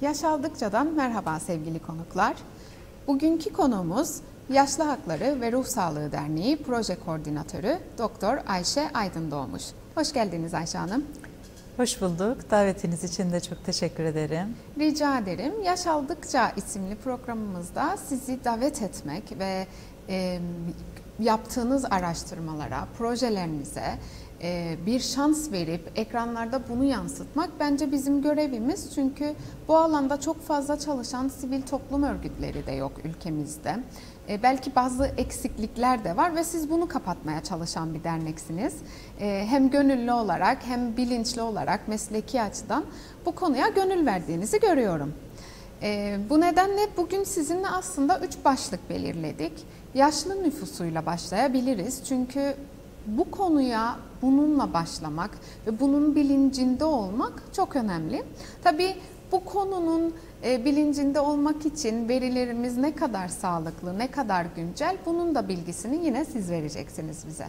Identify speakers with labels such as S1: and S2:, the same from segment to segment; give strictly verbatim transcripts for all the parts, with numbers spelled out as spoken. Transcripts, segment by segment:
S1: Yaş Aldıkça'dan merhaba sevgili konuklar. Bugünkü konuğumuz Yaşlı Hakları ve Ruh Sağlığı Derneği Proje Koordinatörü Doktor Ayşe Aydındoğmuş. Hoş geldiniz Ayşe Hanım.
S2: Hoş bulduk. Davetiniz için de çok teşekkür ederim.
S1: Rica ederim. Yaş Aldıkça isimli programımızda sizi davet etmek ve e, yaptığınız araştırmalara, projelerinize e, bir şans verip ekranlarda bunu yansıtmak bence bizim görevimiz. Çünkü bu alanda çok fazla çalışan sivil toplum örgütleri de yok ülkemizde. E, belki bazı eksiklikler de var ve siz bunu kapatmaya çalışan bir derneksiniz. E, hem gönüllü olarak hem bilinçli olarak mesleki açıdan bu konuya gönül verdiğinizi görüyorum. E, bu nedenle bugün sizinle aslında üç başlık belirledik. Yaşlı nüfusuyla başlayabiliriz çünkü bu konuya bununla başlamak ve bunun bilincinde olmak çok önemli. Tabii bu konunun e, bilincinde olmak için verilerimiz ne kadar sağlıklı, ne kadar güncel, bunun da bilgisini yine siz vereceksiniz bize.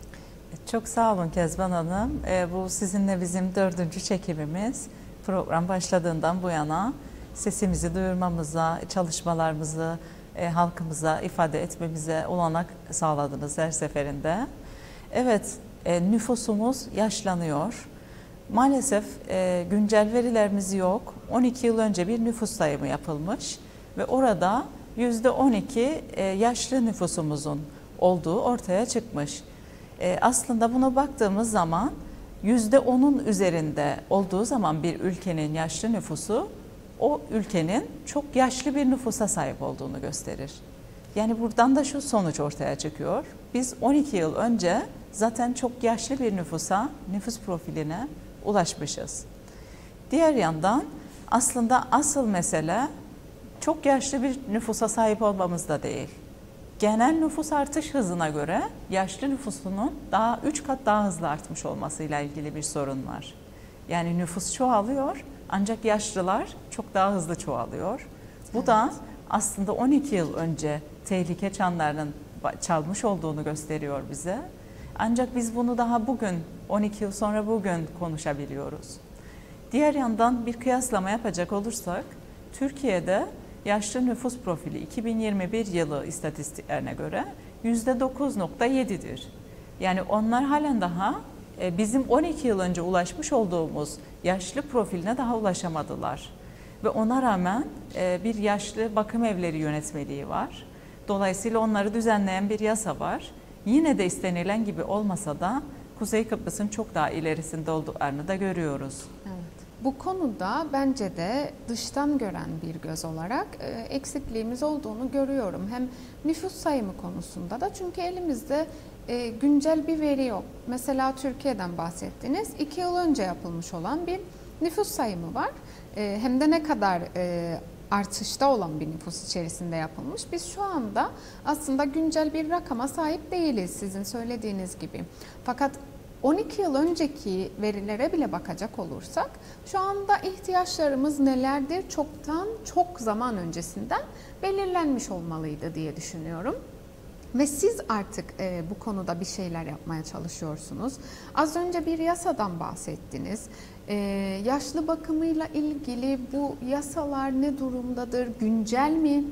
S2: Çok sağ olun Kezban Hanım. E, bu sizinle bizim dördüncü çekimimiz. Program başladığından bu yana sesimizi duyurmamıza, çalışmalarımızı e, halkımıza ifade etmemize olanak sağladınız her seferinde. Evet, e, nüfusumuz yaşlanıyor. Maalesef e, güncel verilerimiz yok. on iki yıl önce bir nüfus sayımı yapılmış ve orada yüzde on iki e, yaşlı nüfusumuzun olduğu ortaya çıkmış. E, aslında buna baktığımız zaman yüzde onun üzerinde olduğu zaman bir ülkenin yaşlı nüfusu o ülkenin çok yaşlı bir nüfusa sahip olduğunu gösterir. Yani buradan da şu sonuç ortaya çıkıyor. Biz on iki yıl önce zaten çok yaşlı bir nüfusa, nüfus profiline ulaşmışız. Diğer yandan aslında asıl mesele çok yaşlı bir nüfusa sahip olmamız da değil. Genel nüfus artış hızına göre yaşlı nüfusunun daha üç kat daha hızlı artmış olmasıyla ilgili bir sorun var. Yani nüfus çoğalıyor ancak yaşlılar çok daha hızlı çoğalıyor. Bu evet. da aslında on iki yıl önce tehlike çanlarının çalmış olduğunu gösteriyor bize. Ancak biz bunu daha bugün, on iki yıl sonra bugün konuşabiliyoruz. Diğer yandan bir kıyaslama yapacak olursak, Türkiye'de yaşlı nüfus profili iki bin yirmi bir yılı istatistiklerine göre yüzde dokuz nokta yedidir. Yani onlar halen daha bizim on iki yıl önce ulaşmış olduğumuz yaşlı profiline daha ulaşamadılar. Ve ona rağmen bir yaşlı bakım evleri yönetmeliği var. Dolayısıyla onları düzenleyen bir yasa var. Yine de istenilen gibi olmasa da Kuzey Kıbrıs'ın çok daha ilerisinde olduklarını da görüyoruz.
S1: Evet. Bu konuda bence de dıştan gören bir göz olarak eksikliğimiz olduğunu görüyorum. Hem nüfus sayımı konusunda da çünkü elimizde e, güncel bir veri yok. Mesela Türkiye'den bahsettiniz. iki yıl önce yapılmış olan bir nüfus sayımı var. E, hem de ne kadar e, artışta olan bir nüfus içerisinde yapılmış. Biz şu anda aslında güncel bir rakama sahip değiliz sizin söylediğiniz gibi. Fakat on iki yıl önceki verilere bile bakacak olursak şu anda ihtiyaçlarımız nelerdir çoktan çok zaman öncesinden belirlenmiş olmalıydı diye düşünüyorum. Ve siz artık e, bu konuda bir şeyler yapmaya çalışıyorsunuz. Az önce bir yasadan bahsettiniz. E, yaşlı bakımıyla ilgili bu yasalar ne durumdadır? Güncel mi?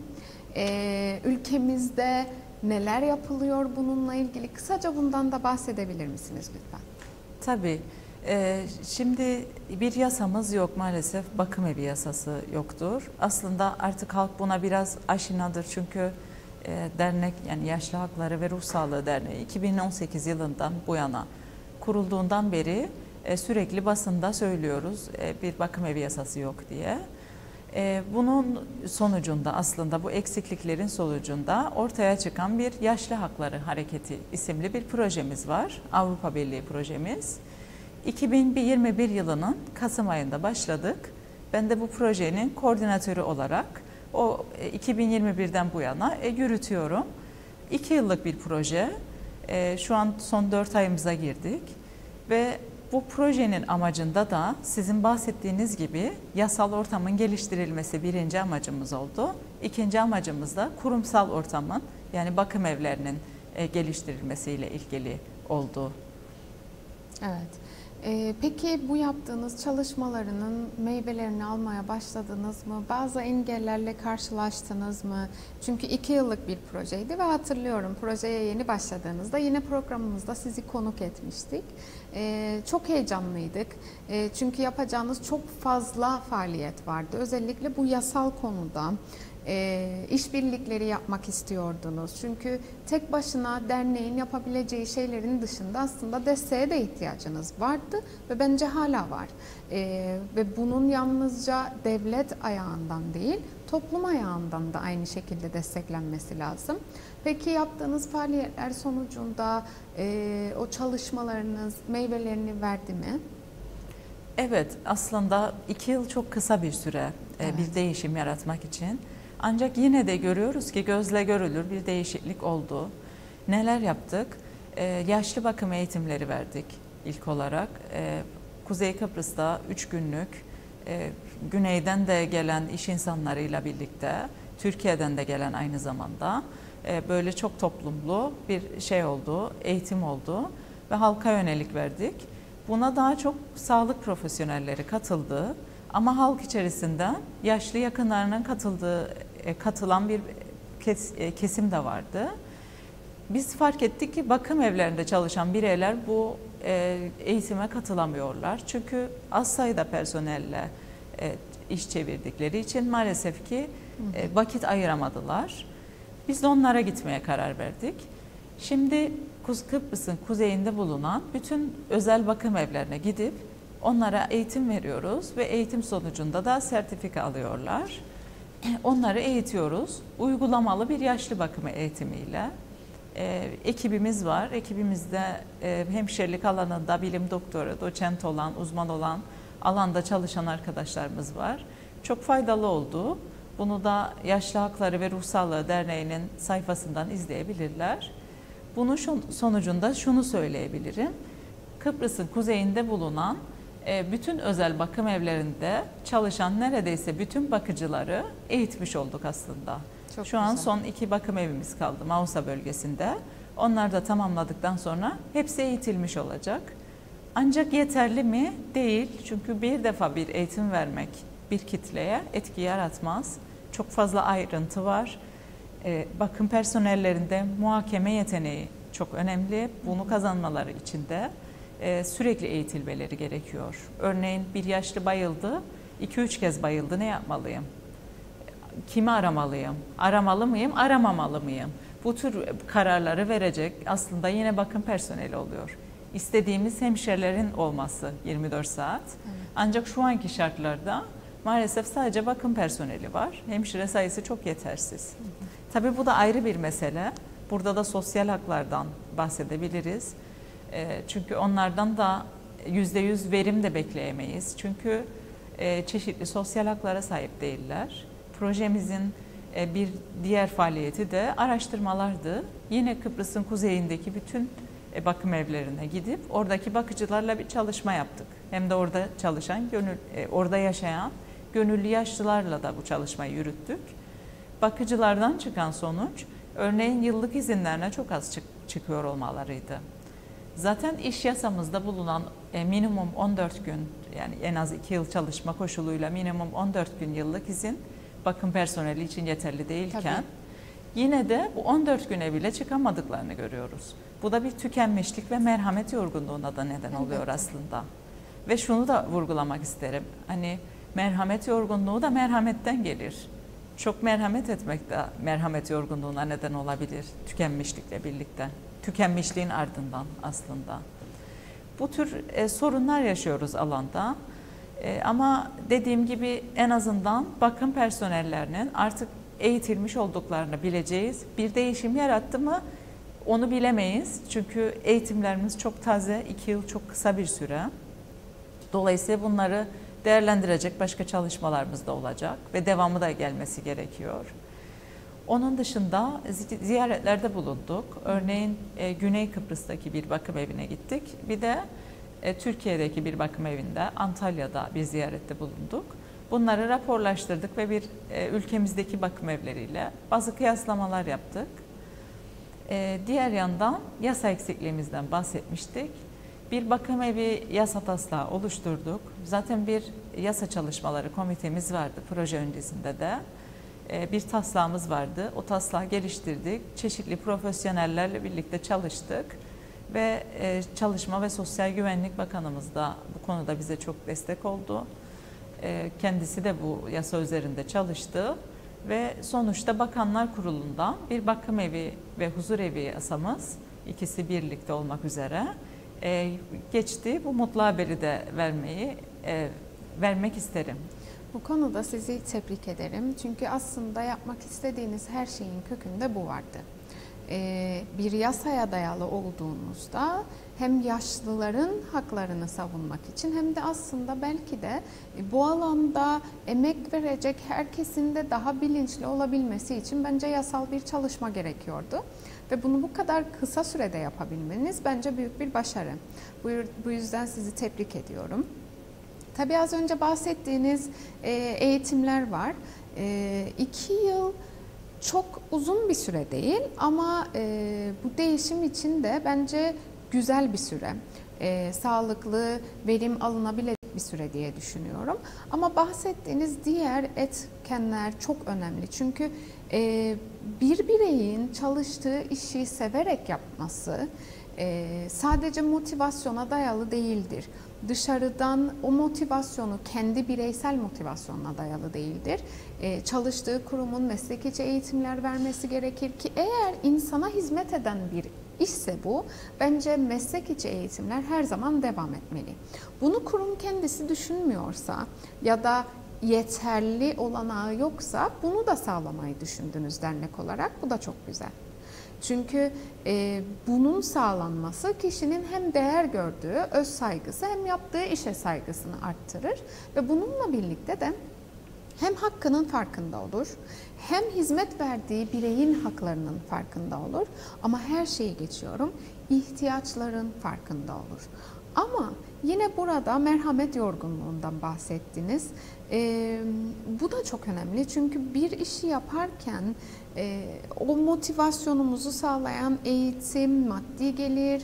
S1: E, ülkemizde neler yapılıyor bununla ilgili? Kısaca bundan da bahsedebilir misiniz lütfen?
S2: Tabii. E, şimdi bir yasamız yok maalesef. Bakım evi yasası yoktur. Aslında artık halk buna biraz aşinadır çünkü E, dernek yani Yaşlı Hakları ve Ruh Sağlığı Derneği iki bin on sekiz yılından bu yana kurulduğundan beri e, sürekli basında söylüyoruz e, bir bakım evi yasası yok diye. E, bunun sonucunda aslında bu eksikliklerin sonucunda ortaya çıkan bir Yaşlı Hakları Hareketi isimli bir projemiz var. Avrupa Birliği projemiz. iki bin yirmi bir yılının Kasım ayında başladık. Ben de bu projenin koordinatörü olarak o iki bin yirmi birden bu yana e, yürütüyorum. İki yıllık bir proje. E, şu an son dört ayımıza girdik. Ve bu projenin amacında da sizin bahsettiğiniz gibi yasal ortamın geliştirilmesi birinci amacımız oldu. İkinci amacımız da kurumsal ortamın yani bakım evlerinin e, geliştirilmesiyle ilgili oldu.
S1: Evet. Ee, peki bu yaptığınız çalışmalarının meyvelerini almaya başladınız mı? Bazı engellerle karşılaştınız mı? Çünkü iki yıllık bir projeydi ve hatırlıyorum projeye yeni başladığınızda yine programımızda sizi konuk etmiştik. Ee, çok heyecanlıydık. Ee, çünkü yapacağınız çok fazla faaliyet vardı. Özellikle bu yasal konuda. E, işbirlikleri yapmak istiyordunuz. Çünkü tek başına derneğin yapabileceği şeylerin dışında aslında desteğe de ihtiyacınız vardı ve bence hala var. E, ve bunun yalnızca devlet ayağından değil, toplum ayağından da aynı şekilde desteklenmesi lazım. Peki yaptığınız faaliyetler sonucunda e, o çalışmalarınız meyvelerini verdi mi?
S2: Evet, aslında iki yıl çok kısa bir süre
S1: Evet.
S2: bir değişim yaratmak için. Ancak yine de görüyoruz ki gözle görülür bir değişiklik oldu. Neler yaptık? Ee, yaşlı bakım eğitimleri verdik ilk olarak. Ee, Kuzey Kıbrıs'ta üç günlük, e, güneyden de gelen iş insanlarıyla birlikte, Türkiye'den de gelen aynı zamanda e, böyle çok toplumlu bir şey oldu, eğitim oldu ve halka yönelik verdik. Buna daha çok sağlık profesyonelleri katıldı. Ama halk içerisinden yaşlı yakınlarının katıldığı, katılan bir kesim de vardı. Biz fark ettik ki bakım evlerinde çalışan bireyler bu eğitime katılamıyorlar. Çünkü az sayıda personelle iş çevirdikleri için maalesef ki vakit ayıramadılar. Biz de onlara gitmeye karar verdik. Şimdi Kıbrıs'ın kuzeyinde bulunan bütün özel bakım evlerine gidip onlara eğitim veriyoruz ve eğitim sonucunda da sertifika alıyorlar. Onları eğitiyoruz. Uygulamalı bir yaşlı bakımı eğitimiyle. E, ekibimiz var. Ekibimizde e, hemşirelik alanında bilim doktoru, doçent olan, uzman olan, alanda çalışan arkadaşlarımız var. Çok faydalı oldu. Bunu da Yaşlı Hakları ve Ruh Sağlığı Derneği'nin sayfasından izleyebilirler. Bunun sonucunda şunu söyleyebilirim. Kıbrıs'ın kuzeyinde bulunan bütün özel bakım evlerinde çalışan neredeyse bütün bakıcıları eğitmiş olduk aslında. Çok Şu güzel. An son iki bakım evimiz kaldı Mausa bölgesinde. Onlar da tamamladıktan sonra hepsi eğitilmiş olacak. Ancak yeterli mi? Değil. Çünkü bir defa bir eğitim vermek bir kitleye etki yaratmaz. Çok fazla ayrıntı var. Bakım personellerinde muhakeme yeteneği çok önemli. Bunu kazanmaları için de sürekli eğitilmeleri gerekiyor. Örneğin bir yaşlı bayıldı, iki üç kez bayıldı, ne yapmalıyım? Kimi aramalıyım? Aramalı mıyım, aramamalı mıyım? Bu tür kararları verecek aslında yine bakım personeli oluyor. İstediğimiz hemşirelerin olması yirmi dört saat. Evet. Ancak şu anki şartlarda maalesef sadece bakım personeli var. Hemşire sayısı çok yetersiz. Hı hı. Tabii bu da ayrı bir mesele. Burada da sosyal haklardan bahsedebiliriz. Çünkü onlardan da yüzde yüz verim de bekleyemeyiz. Çünkü çeşitli sosyal haklara sahip değiller. Projemizin bir diğer faaliyeti de araştırmalardı. Yine Kıbrıs'ın kuzeyindeki bütün bakım evlerine gidip oradaki bakıcılarla bir çalışma yaptık. Hem de orada çalışan, gönül, orada yaşayan gönüllü yaşlılarla da bu çalışmayı yürüttük. Bakıcılardan çıkan sonuç, örneğin yıllık izinlerine çok az çık çıkıyor olmalarıydı. Zaten iş yasamızda bulunan e, minimum on dört gün, yani en az iki yıl çalışma koşuluyla minimum on dört gün yıllık izin bakım personeli için yeterli değilken, tabii, yine de bu on dört güne bile çıkamadıklarını görüyoruz. Bu da bir tükenmişlik ve merhamet yorgunluğuna da neden oluyor, evet, aslında. Ve şunu da vurgulamak isterim, hani merhamet yorgunluğu da merhametten gelir. Çok merhamet etmek de merhamet yorgunluğuna neden olabilir tükenmişlikle birlikte. Tükenmişliğin ardından aslında. Bu tür e, sorunlar yaşıyoruz alanda. E, ama dediğim gibi en azından bakım personellerinin artık eğitilmiş olduklarını bileceğiz. Bir değişim yarattı mı onu bilemeyiz. Çünkü eğitimlerimiz çok taze, iki yıl çok kısa bir süre. Dolayısıyla bunları değerlendirecek başka çalışmalarımız da olacak ve devamı da gelmesi gerekiyor. Onun dışında ziyaretlerde bulunduk. Örneğin e, Güney Kıbrıs'taki bir bakım evine gittik. Bir de e, Türkiye'deki bir bakım evinde, Antalya'da bir ziyarette bulunduk. Bunları raporlaştırdık ve bir e, ülkemizdeki bakım evleriyle bazı kıyaslamalar yaptık. E, diğer yandan yasa eksikliğimizden bahsetmiştik. bir bakım evi yasa taslağı oluşturduk. Zaten bir yasa çalışmaları komitemiz vardı proje öncesinde de. Bir taslağımız vardı. O taslağı geliştirdik. Çeşitli profesyonellerle birlikte çalıştık. Ve Çalışma ve Sosyal Güvenlik Bakanımız da bu konuda bize çok destek oldu. Kendisi de bu yasa üzerinde çalıştı. Ve sonuçta Bakanlar Kurulu'ndan bir bakım evi ve huzur evi yasamız, ikisi birlikte olmak üzere geçti. Bu mutlu haberi de vermeyi vermek isterim.
S1: Bu konuda sizi tebrik ederim. Çünkü aslında yapmak istediğiniz her şeyin kökünde bu vardı. Ee, bir yasaya dayalı olduğunuzda hem yaşlıların haklarını savunmak için hem de aslında belki de bu alanda emek verecek herkesin de daha bilinçli olabilmesi için bence yasal bir çalışma gerekiyordu. Ve bunu bu kadar kısa sürede yapabilmeniz bence büyük bir başarı. Bu yüzden sizi tebrik ediyorum. Tabii az önce bahsettiğiniz eğitimler var. İki yıl çok uzun bir süre değil ama bu değişim için de bence güzel bir süre. Sağlıklı, verim alınabilecek bir süre diye düşünüyorum. Ama bahsettiğiniz diğer etkenler çok önemli. Çünkü bir bireyin çalıştığı işi severek yapması sadece motivasyona dayalı değildir. Dışarıdan o motivasyonu kendi bireysel motivasyonuna dayalı değildir. Ee, çalıştığı kurumun meslek içi eğitimler vermesi gerekir ki eğer insana hizmet eden bir işse bu, bence meslek içi eğitimler her zaman devam etmeli. Bunu kurum kendisi düşünmüyorsa ya da yeterli olanağı yoksa bunu da sağlamayı düşündünüz dernek olarak. Bu da çok güzel. Çünkü e, bunun sağlanması kişinin hem değer gördüğü öz saygısı hem yaptığı işe saygısını arttırır ve bununla birlikte de hem hakkının farkında olur, hem hizmet verdiği bireyin haklarının farkında olur ama her şeyi geçiyorum, ihtiyaçların farkında olur. Ama yine burada merhamet yorgunluğundan bahsettiniz. Ee, bu da çok önemli çünkü bir işi yaparken e, o motivasyonumuzu sağlayan eğitim, maddi gelir,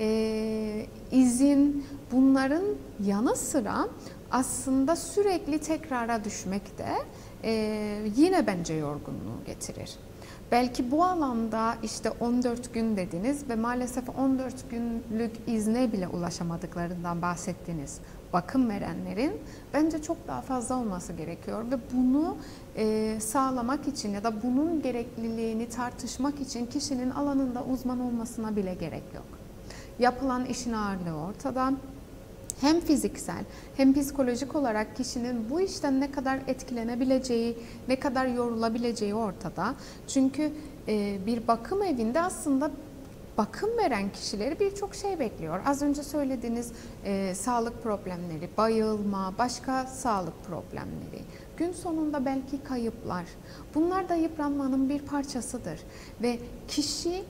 S1: e, izin, bunların yanı sıra aslında sürekli tekrara düşmek de e, yine bence yorgunluğu getirir. Belki bu alanda işte on dört gün dediniz ve maalesef on dört günlük izne bile ulaşamadıklarından bahsettiniz. Bakım verenlerin bence çok daha fazla olması gerekiyor ve bunu e, sağlamak için ya da bunun gerekliliğini tartışmak için kişinin alanında uzman olmasına bile gerek yok. Yapılan işin ağırlığı ortada. Hem fiziksel hem psikolojik olarak kişinin bu işten ne kadar etkilenebileceği, ne kadar yorulabileceği ortada. Çünkü e, bir bakım evinde aslında bakım veren kişileri birçok şey bekliyor. Az önce söylediğiniz e, sağlık problemleri, bayılma, başka sağlık problemleri, gün sonunda belki kayıplar. Bunlar da yıpranmanın bir parçasıdır ve kişi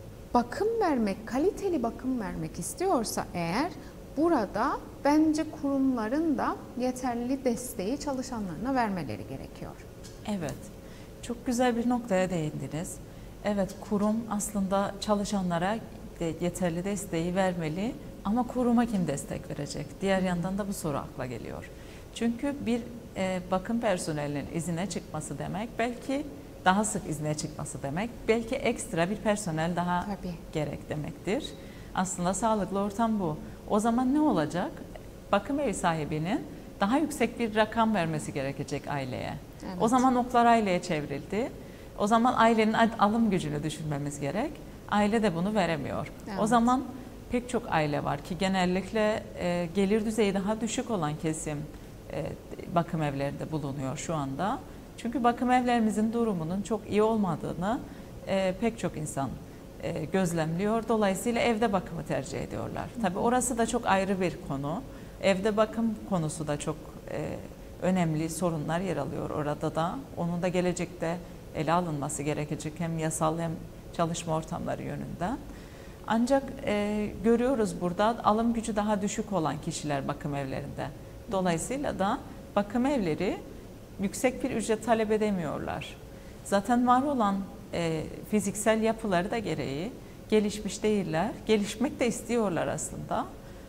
S1: bakım vermek, kaliteli bakım vermek istiyorsa eğer, burada bence kurumların da yeterli desteği çalışanlarına vermeleri gerekiyor.
S2: Evet, çok güzel bir noktaya değindiniz. Evet, kurum aslında çalışanlara de yeterli desteği vermeli ama kuruma kim destek verecek? Diğer yandan da bu soru akla geliyor. Çünkü bir e, bakım personelinin izine çıkması demek, belki daha sık izne çıkması demek, belki ekstra bir personel daha Tabii. gerek demektir. Aslında sağlıklı ortam bu. O zaman ne olacak? Bakım evi sahibinin daha yüksek bir rakam vermesi gerekecek aileye. Evet. O zaman oklar aileye çevrildi. O zaman ailenin alım gücünü düşünmemiz gerek. Aile de bunu veremiyor. Evet. O zaman pek çok aile var ki genellikle e, gelir düzeyi daha düşük olan kesim e, bakım evlerinde bulunuyor şu anda. Çünkü bakım evlerimizin durumunun çok iyi olmadığını e, pek çok insan e, gözlemliyor. Dolayısıyla evde bakımı tercih ediyorlar. Tabii orası da çok ayrı bir konu. Evde bakım konusu da çok e, önemli sorunlar yer alıyor orada da. Onun da gelecekte ele alınması gerekecek hem yasal hem çalışma ortamları yönünden. Ancak e, görüyoruz burada alım gücü daha düşük olan kişiler bakım evlerinde. Dolayısıyla da bakım evleri yüksek bir ücret talep edemiyorlar. Zaten var olan e, fiziksel yapıları da gereği gelişmiş değiller. Gelişmek de istiyorlar aslında.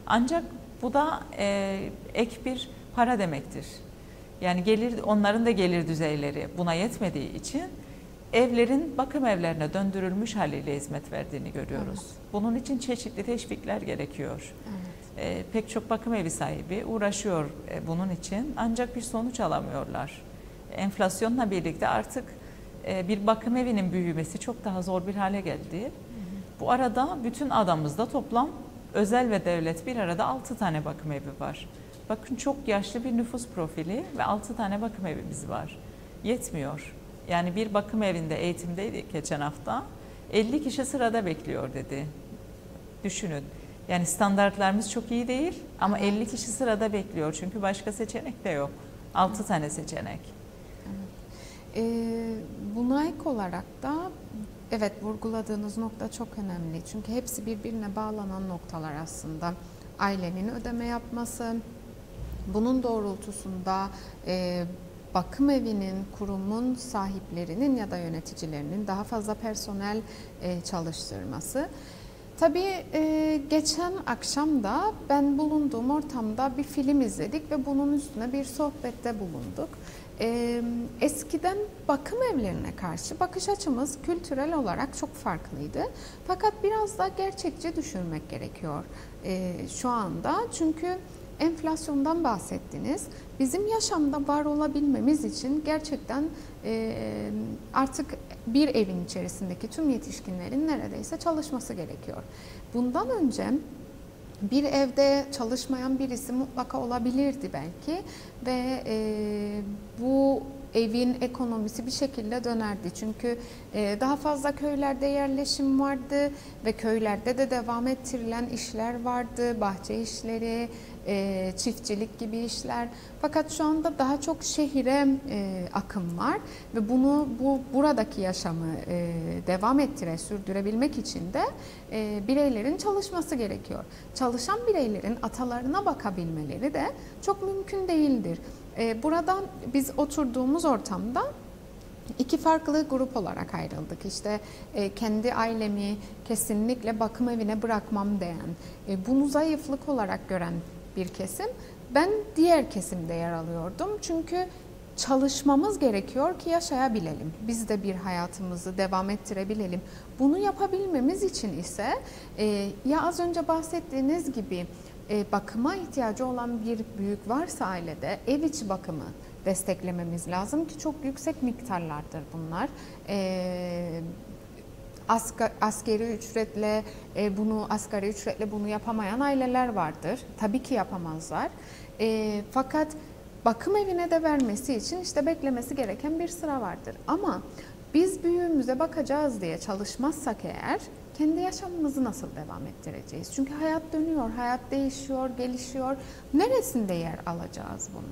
S2: Ancak bu da e, ek bir para demektir. Yani gelir, onların da gelir düzeyleri buna yetmediği için evlerin bakım evlerine döndürülmüş haliyle hizmet verdiğini görüyoruz. Evet. Bunun için çeşitli teşvikler gerekiyor. Evet. E, pek çok bakım evi sahibi uğraşıyor e, bunun için, ancak bir sonuç alamıyorlar. Enflasyonla birlikte artık e, bir bakım evinin büyümesi çok daha zor bir hale geldi. Hı hı. Bu arada bütün adamızda toplam özel ve devlet bir arada altı tane bakım evi var. Bakın, çok yaşlı bir nüfus profili ve altı tane bakım evimiz var. Yetmiyor. Yani bir bakım evinde eğitimdeydik geçen hafta. elli kişi sırada bekliyor dedi. Düşünün. Yani standartlarımız çok iyi değil ama evet. elli kişi sırada bekliyor. Çünkü başka seçenek de yok. altı tane seçenek.
S1: Evet. Ee, buna ek olarak da evet, vurguladığınız nokta çok önemli. Çünkü hepsi birbirine bağlanan noktalar aslında. Ailenin ödeme yapması, bunun doğrultusunda e, bakım evinin, kurumun sahiplerinin ya da yöneticilerinin daha fazla personel e, çalıştırması. Tabii e, geçen akşam da ben bulunduğum ortamda bir film izledik ve bunun üstüne bir sohbette bulunduk. E, eskiden bakım evlerine karşı bakış açımız kültürel olarak çok farklıydı. Fakat biraz daha gerçekçi düşünmek gerekiyor e, şu anda. Çünkü enflasyondan bahsettiniz. Bizim yaşamda var olabilmemiz için gerçekten e, artık bir evin içerisindeki tüm yetişkinlerin neredeyse çalışması gerekiyor. Bundan önce bir evde çalışmayan birisi mutlaka olabilirdi belki ve e, bu evin ekonomisi bir şekilde dönerdi. Çünkü e, daha fazla köylerde yerleşim vardı ve köylerde de devam ettirilen işler vardı. Bahçe işleri, e, çiftçilik gibi işler. Fakat şu anda daha çok şehire e, akım var ve bunu bu buradaki yaşamı e, devam ettire, sürdürebilmek için de e, bireylerin çalışması gerekiyor. Çalışan bireylerin atalarına bakabilmeleri de çok mümkün değildir. Burada biz oturduğumuz ortamda iki farklı grup olarak ayrıldık. İşte kendi ailemi kesinlikle bakım evine bırakmam diyen, bunu zayıflık olarak gören bir kesim. Ben diğer kesimde yer alıyordum. Çünkü çalışmamız gerekiyor ki yaşayabilelim. Biz de bir hayatımızı devam ettirebilelim. Bunu yapabilmemiz için ise ya az önce bahsettiğiniz gibi bakıma ihtiyacı olan bir büyük varsa ailede ev içi bakımı desteklememiz lazım ki çok yüksek miktarlardır bunlar. E, asgari, askeri ücretle e, bunu asgari ücretle bunu yapamayan aileler vardır. Tabii ki yapamazlar. E, fakat bakım evine de vermesi için işte beklemesi gereken bir sıra vardır. Ama biz büyüğümüze bakacağız diye çalışmazsak eğer kendi yaşamımızı nasıl devam ettireceğiz? Çünkü hayat dönüyor, hayat değişiyor, gelişiyor. Neresinde yer alacağız bunu?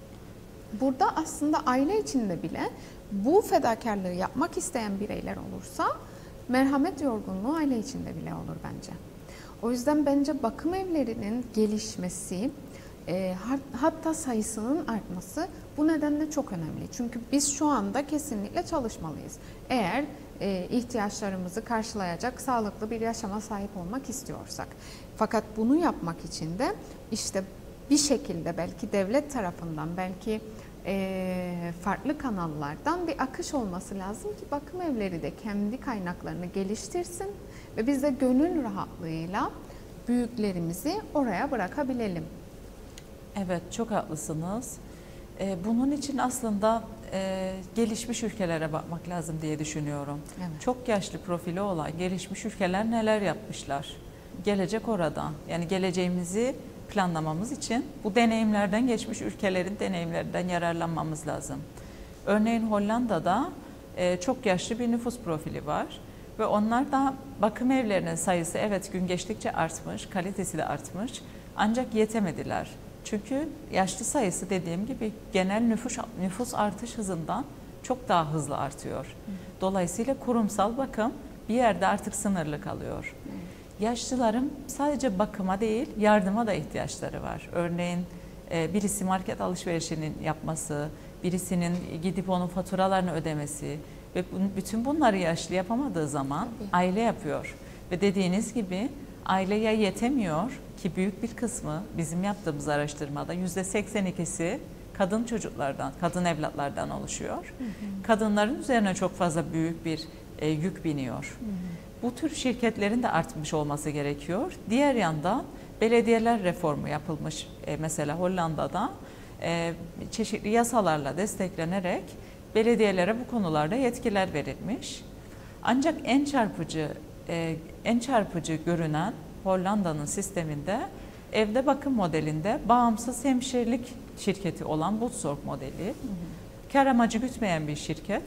S1: Burada aslında aile içinde bile bu fedakarlığı yapmak isteyen bireyler olursa merhamet yorgunluğu aile içinde bile olur bence. O yüzden bence bakım evlerinin gelişmesi, e, hatta sayısının artması bu nedenle çok önemli. Çünkü biz şu anda kesinlikle çalışmalıyız. Eğer e, ihtiyaçlarımızı karşılayacak sağlıklı bir yaşama sahip olmak istiyorsak. Fakat bunu yapmak için de işte bir şekilde belki devlet tarafından, belki e, farklı kanallardan bir akış olması lazım ki bakım evleri de kendi kaynaklarını geliştirsin ve biz de gönül rahatlığıyla büyüklerimizi oraya bırakabilelim.
S2: Evet, çok haklısınız. Bunun için aslında gelişmiş ülkelere bakmak lazım diye düşünüyorum. Evet. Çok yaşlı profili olan gelişmiş ülkeler neler yapmışlar? Gelecek orada. Yani geleceğimizi planlamamız için bu deneyimlerden, geçmiş ülkelerin deneyimlerinden yararlanmamız lazım. Örneğin Hollanda'da çok yaşlı bir nüfus profili var ve onlar da bakım evlerinin sayısı evet gün geçtikçe artmış, kalitesi de artmış ancak yetemediler. Çünkü yaşlı sayısı dediğim gibi genel nüfus nüfus artış hızından çok daha hızlı artıyor. Dolayısıyla kurumsal bakım bir yerde artık sınırlı kalıyor. Yaşlıların sadece bakıma değil, yardıma da ihtiyaçları var. Örneğin birisi market alışverişinin yapması, birisinin gidip onun faturalarını ödemesi ve bütün bunları yaşlı yapamadığı zaman aile yapıyor. Ve dediğiniz gibi aileye yetemiyor ki büyük bir kısmı bizim yaptığımız araştırmada yüzde seksen ikisi kadın çocuklardan, kadın evlatlardan oluşuyor. Hı hı. Kadınların üzerine çok fazla büyük bir e, yük biniyor. Hı hı. Bu tür şirketlerin de artmış olması gerekiyor. Diğer yandan belediyeler reformu yapılmış. E, mesela Hollanda'da e, çeşitli yasalarla desteklenerek belediyelere bu konularda yetkiler verilmiş. Ancak en çarpıcı e, en çarpıcı görünen Hollanda'nın sisteminde evde bakım modelinde bağımsız hemşirelik şirketi olan Butzorg modeli. Hı hı. Kar amacı gütmeyen bir şirket.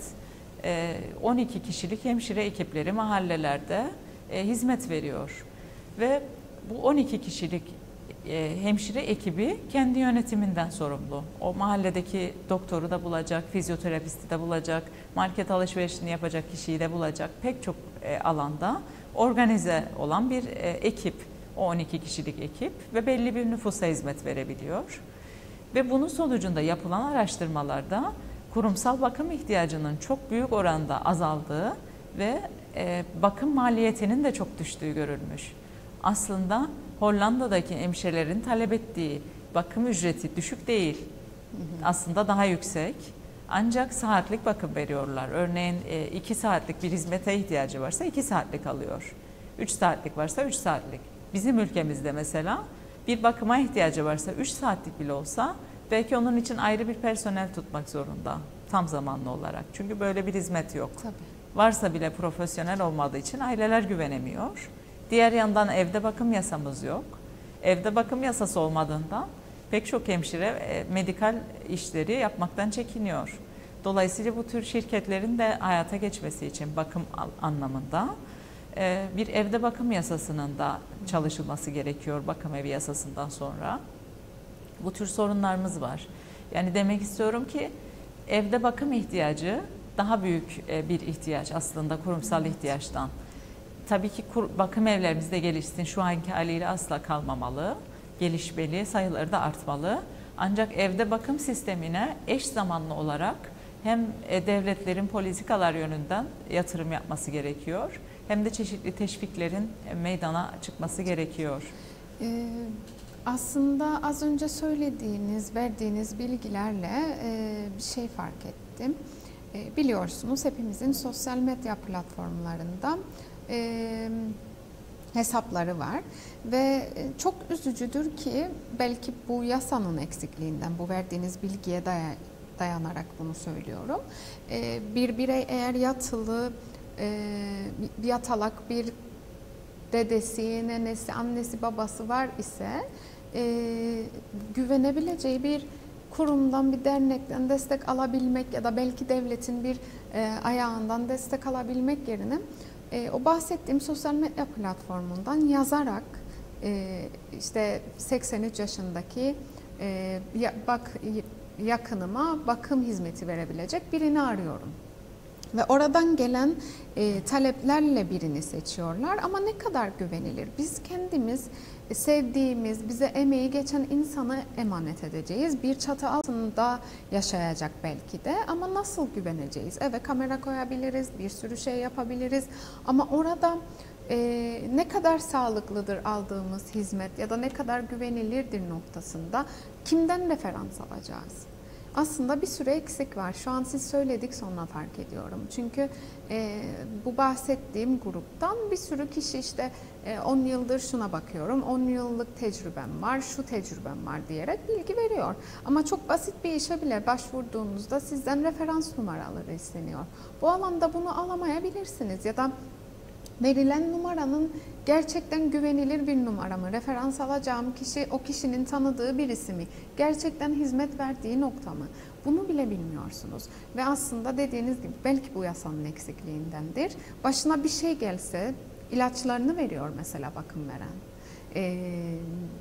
S2: on iki kişilik hemşire ekipleri mahallelerde hizmet veriyor. Ve bu on iki kişilik hemşire ekibi kendi yönetiminden sorumlu. O mahalledeki doktoru da bulacak, fizyoterapisti de bulacak, market alışverişini yapacak kişiyi de bulacak. Pek çok alanda organize olan bir ekip, o on iki kişilik ekip ve belli bir nüfusa hizmet verebiliyor. Ve bunun sonucunda yapılan araştırmalarda kurumsal bakım ihtiyacının çok büyük oranda azaldığı ve e, bakım maliyetinin de çok düştüğü görülmüş. Aslında Hollanda'daki hemşirelerin talep ettiği bakım ücreti düşük değil. Hı hı. Aslında daha yüksek. Ancak saatlik bakım veriyorlar. Örneğin iki saatlik bir hizmete ihtiyacı varsa iki saatlik alıyor. üç saatlik varsa üç saatlik. Bizim ülkemizde mesela bir bakıma ihtiyacı varsa üç saatlik bile olsa belki onun için ayrı bir personel tutmak zorunda tam zamanlı olarak. Çünkü böyle bir hizmet yok. Tabii. Varsa bile profesyonel olmadığı için aileler güvenemiyor. Diğer yandan evde bakım yasamız yok. Evde bakım yasası olmadığından pek çok hemşire e, medikal işleri yapmaktan çekiniyor. Dolayısıyla bu tür şirketlerin de hayata geçmesi için bakım anlamında e, bir evde bakım yasasının da çalışılması gerekiyor bakım evi yasasından sonra. Bu tür sorunlarımız var. Yani demek istiyorum ki evde bakım ihtiyacı daha büyük bir ihtiyaç aslında kurumsal evet. ihtiyaçtan. Tabii ki bakım evlerimiz de gelişsin. Şu anki haliyle asla kalmamalı. Gelişmeli, sayıları da artmalı. Ancak evde bakım sistemine eş zamanlı olarak hem devletlerin politikalar yönünden yatırım yapması gerekiyor, hem de çeşitli teşviklerin meydana çıkması gerekiyor.
S1: Ee, aslında az önce söylediğiniz, verdiğiniz bilgilerle e, bir şey fark ettim. E, biliyorsunuz hepimizin sosyal medya platformlarında e, hesapları var ve çok üzücüdür ki belki bu yasanın eksikliğinden, bu verdiğiniz bilgiye day dayanarak bunu söylüyorum. E, bir birey eğer yatılı, e, yatalak bir dedesi, nenesi, annesi, babası var ise e, güvenebileceği bir kurumdan, bir dernekten destek alabilmek ya da belki devletin bir e, ayağından destek alabilmek yerine e, o bahsettiğim sosyal medya platformundan yazarak e, işte seksen üç yaşındaki e, bak yakınıma bakım hizmeti verebilecek birini arıyorum. Ve oradan gelen e, taleplerle birini seçiyorlar ama ne kadar güvenilir? Biz kendimiz e, sevdiğimiz, bize emeği geçen insanı emanet edeceğiz. Bir çatı altında yaşayacak belki de ama nasıl güveneceğiz? Evet, kamera koyabiliriz, bir sürü şey yapabiliriz ama orada e, ne kadar sağlıklıdır aldığımız hizmet ya da ne kadar güvenilirdir noktasında kimden referans alacağız? Aslında bir sürü eksik var. Şu an siz söyledik sonra fark ediyorum. Çünkü e, bu bahsettiğim gruptan bir sürü kişi işte e, on yıldır şuna bakıyorum, on yıllık tecrübem var, şu tecrübem var diyerek bilgi veriyor. Ama çok basit bir işe bile başvurduğunuzda sizden referans numaraları isteniyor. Bu alanda bunu alamayabilirsiniz ya da verilen numaranın gerçekten güvenilir bir numara mı? Referans alacağım kişi o kişinin tanıdığı birisi mi? Gerçekten hizmet verdiği nokta mı? Bunu bile bilmiyorsunuz. Ve aslında dediğiniz gibi belki bu yasanın eksikliğindendir. Başına bir şey gelse ilaçlarını veriyor mesela bakım veren. Ee,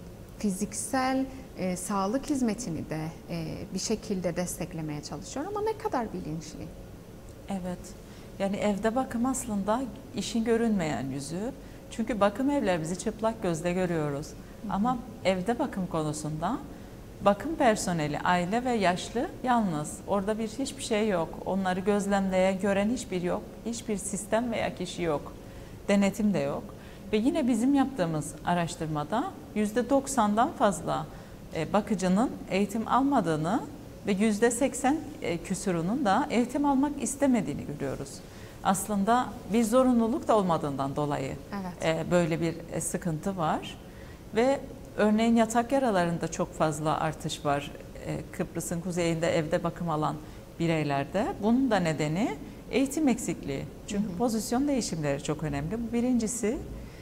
S1: fiziksel e, sağlık hizmetini de e, bir şekilde desteklemeye çalışıyor ama ne kadar bilinçli?
S2: Evet. Yani evde bakım aslında işin görünmeyen yüzü. Çünkü bakım evler bizi çıplak gözle görüyoruz. Hı hı. Ama evde bakım konusunda bakım personeli, aile ve yaşlı yalnız. Orada bir hiçbir şey yok. Onları gözlemleyen, gören hiçbir yok. Hiçbir sistem veya kişi yok. Denetim de yok. Ve yine bizim yaptığımız araştırmada yüzde doksandan fazla bakıcının eğitim almadığını ve yüzde seksen küsurunun da eğitim almak istemediğini görüyoruz. Aslında bir zorunluluk da olmadığından dolayı evet. böyle bir sıkıntı var. Ve örneğin yatak yaralarında çok fazla artış var. Kıbrıs'ın kuzeyinde evde bakım alan bireylerde. Bunun da nedeni eğitim eksikliği. Çünkü hı hı. pozisyon değişimleri çok önemli. Bu birincisi.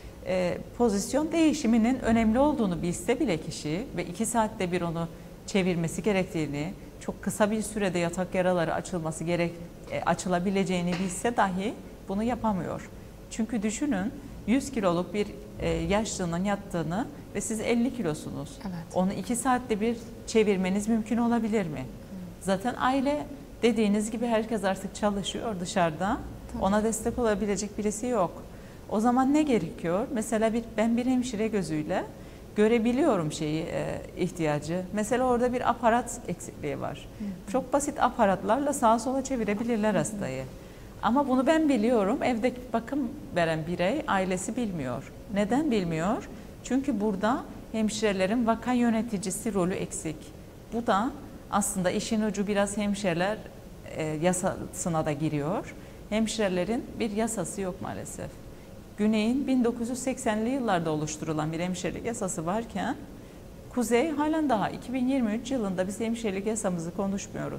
S2: E, pozisyon değişiminin önemli olduğunu bilse bile kişi ve iki saatte bir onu çevirmesi gerektiğini, çok kısa bir sürede yatak yaraları açılması gerek, e, açılabileceğini bilse dahi bunu yapamıyor. Çünkü düşünün yüz kiloluk bir e, yaşlının yattığını ve siz elli kilosunuz. Evet. Onu iki saatte bir çevirmeniz mümkün olabilir mi? Hı. Zaten aile dediğiniz gibi herkes artık çalışıyor dışarıda. Tabii. Ona destek olabilecek birisi yok. O zaman ne gerekiyor? Mesela bir, ben bir hemşire gözüyle görebiliyorum şeyi, e, ihtiyacı. Mesela orada bir aparat eksikliği var. Hı. Çok basit aparatlarla sağa sola çevirebilirler hastayı. Hı. Ama bunu ben biliyorum. Evde bakım veren birey, ailesi bilmiyor. Neden bilmiyor? Çünkü burada hemşirelerin vaka yöneticisi rolü eksik. Bu da aslında işin ucu biraz hemşireler e, yasasına da giriyor. Hemşirelerin bir yasası yok maalesef. Güney'in bin dokuz yüz seksenli yıllarda oluşturulan bir hemşirelik yasası varken Kuzey halen daha iki bin yirmi üç yılında biz hemşirelik yasamızı konuşmuyoruz.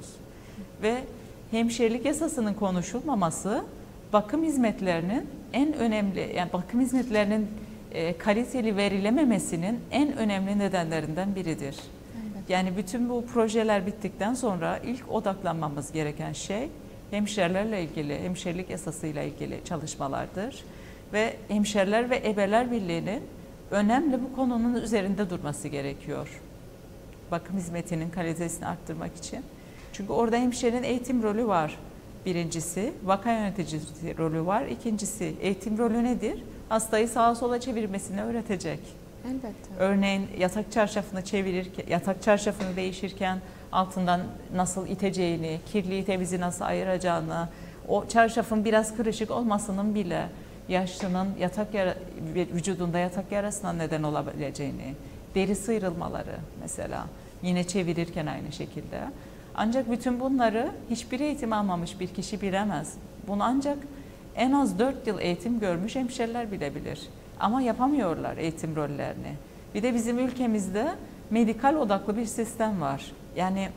S2: Ve hemşirelik yasasının konuşulmaması bakım hizmetlerinin en önemli, yani bakım hizmetlerinin e, kaliteli verilememesinin en önemli nedenlerinden biridir. Evet. Yani bütün bu projeler bittikten sonra ilk odaklanmamız gereken şey hemşirelerle ilgili, hemşirelik yasasıyla ilgili çalışmalardır. Ve Hemşireler ve Ebeler Birliği'nin önemli bu konunun üzerinde durması gerekiyor. Bakım hizmetinin kalitesini arttırmak için. Çünkü orada hemşirenin eğitim rolü var. Birincisi, vaka yöneticisi rolü var. İkincisi, eğitim rolü nedir? Hastayı sağa sola çevirmesini öğretecek.
S1: Elbette.
S2: Örneğin yatak çarşafını çevirirken, yatak çarşafını değişirken altından nasıl iteceğini, kirliyi temizi nasıl ayıracağını, o çarşafın biraz kırışık olmasının bile yaşlının yatak yara, vücudunda yatak yarasına neden olabileceğini, deri sıyrılmaları mesela yine çevirirken aynı şekilde. Ancak bütün bunları hiçbir eğitim almamış bir kişi bilemez. Bunu ancak en az dört yıl eğitim görmüş hemşireler bilebilir. Ama yapamıyorlar eğitim rollerini. Bir de bizim ülkemizde medikal odaklı bir sistem var. Yani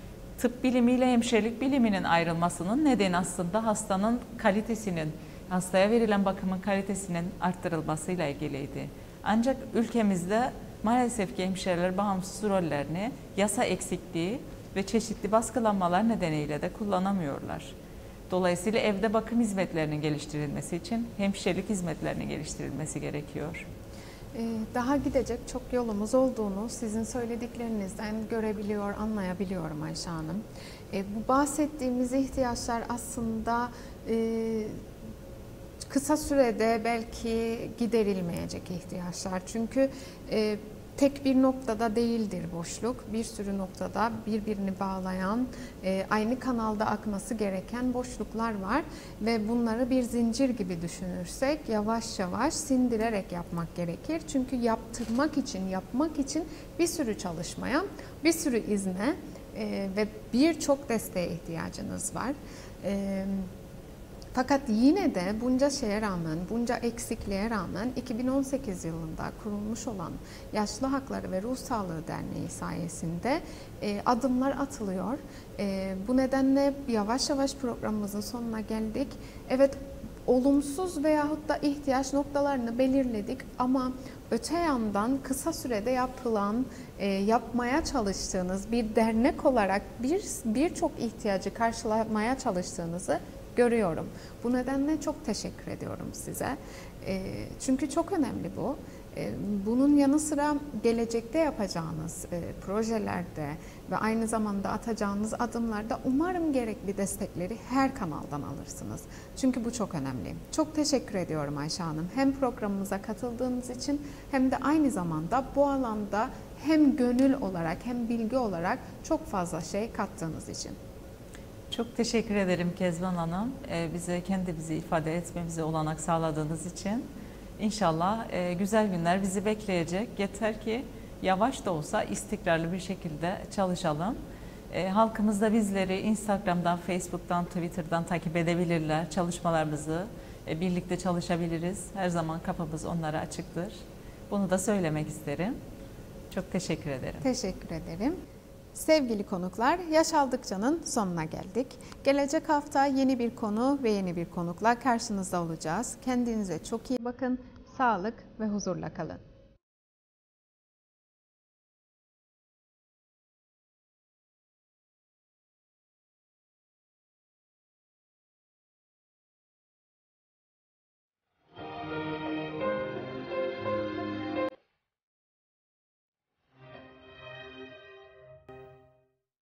S2: tıp bilimiyle hemşirelik biliminin ayrılmasının nedeni aslında hastanın kalitesinin, hastaya verilen bakımın kalitesinin arttırılmasıyla ilgiliydi. Ancak ülkemizde maalesef ki hemşireler bağımsız rollerini yasa eksikliği ve çeşitli baskılanmalar nedeniyle de kullanamıyorlar. Dolayısıyla evde bakım hizmetlerinin geliştirilmesi için hemşirelik hizmetlerinin geliştirilmesi gerekiyor.
S1: Daha gidecek çok yolumuz olduğunu sizin söylediklerinizden görebiliyor, anlayabiliyorum Ayşe Hanım. Bu bahsettiğimiz ihtiyaçlar aslında kısa sürede belki giderilmeyecek ihtiyaçlar. Çünkü e, tek bir noktada değildir boşluk. Bir sürü noktada birbirini bağlayan, e, aynı kanalda akması gereken boşluklar var. Ve bunları bir zincir gibi düşünürsek yavaş yavaş sindirerek yapmak gerekir. Çünkü yaptırmak için, yapmak için bir sürü çalışmaya, bir sürü izne e, ve birçok desteğe ihtiyacınız var. E, Fakat yine de bunca şeye rağmen, bunca eksikliğe rağmen iki bin on sekiz yılında kurulmuş olan Yaşlı Hakları ve Ruh Sağlığı Derneği sayesinde e, adımlar atılıyor. E, bu nedenle yavaş yavaş programımızın sonuna geldik. Evet, olumsuz veyahut da ihtiyaç noktalarını belirledik ama öte yandan kısa sürede yapılan, e, yapmaya çalıştığınız bir dernek olarak bir birçok ihtiyacı karşılamaya çalıştığınızı görüyorum. Bu nedenle çok teşekkür ediyorum size. E, çünkü çok önemli bu. E, bunun yanı sıra gelecekte yapacağınız e, projelerde ve aynı zamanda atacağınız adımlarda umarım gerekli destekleri her kanaldan alırsınız. Çünkü bu çok önemli. Çok teşekkür ediyorum Ayşe Hanım. Hem programımıza katıldığınız için hem de aynı zamanda bu alanda hem gönül olarak hem bilgi olarak çok fazla şey kattığınız için.
S2: Çok teşekkür ederim Kezban Hanım. Ee, bize kendimizi ifade etmemize olanak sağladığınız için. İnşallah e, güzel günler bizi bekleyecek. Yeter ki yavaş da olsa istikrarlı bir şekilde çalışalım. E, halkımız da bizleri Instagram'dan, Facebook'tan, Twitter'dan takip edebilirler. Çalışmalarımızı e, birlikte çalışabiliriz. Her zaman kapımız onlara açıktır. Bunu da söylemek isterim. Çok teşekkür ederim.
S1: Teşekkür ederim. Sevgili konuklar, Yaş Aldıkça'nın sonuna geldik. Gelecek hafta yeni bir konu ve yeni bir konukla karşınızda olacağız. Kendinize çok iyi bakın, sağlık ve huzurla kalın.